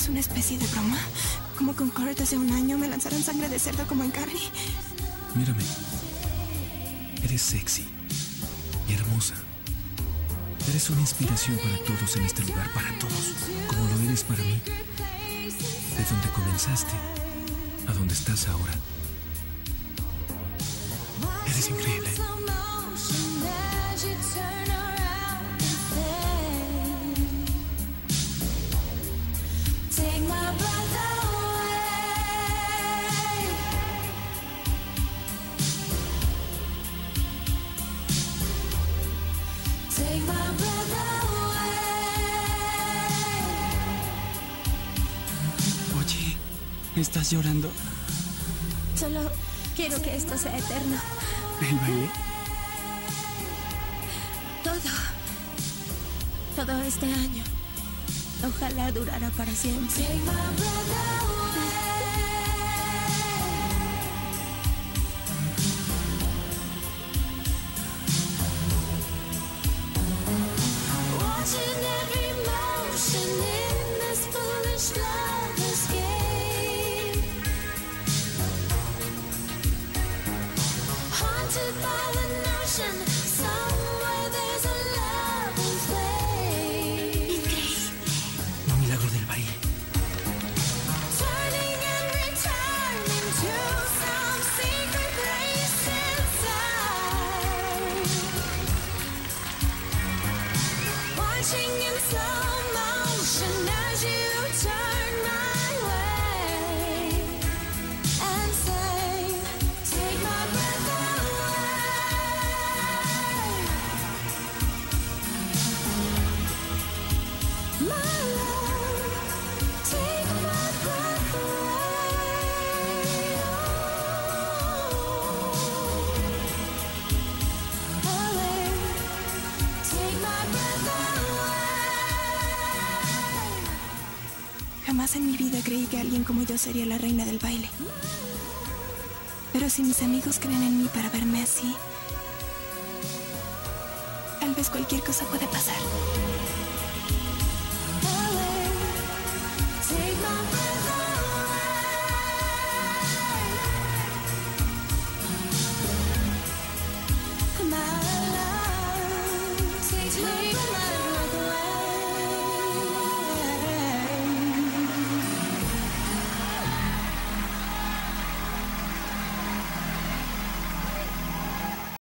¿Es una especie de broma? Como con Kurt hace un año me lanzaron sangre de cerdo como en Carrie. Mírame. Eres sexy y hermosa. Eres una inspiración para todos en este lugar, para todos, como lo eres para mí. De donde comenzaste a donde estás ahora. Eres increíble. Oye, ¿estás llorando? Solo quiero que esto sea eterno. ¿El baile? Todo este año. Ojalá durara para siempre. Un milagro del baile. Jamás en mi vida creí que alguien como yo sería la reina del baile. Pero si mis amigos creen en mí para verme así, tal vez cualquier cosa puede pasar.